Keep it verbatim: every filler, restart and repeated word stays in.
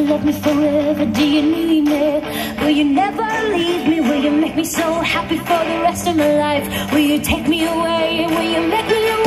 love me forever? Do you need me? Will you never leave me? Will you make me so happy for the rest of my life? Will you take me away? Will you make me away?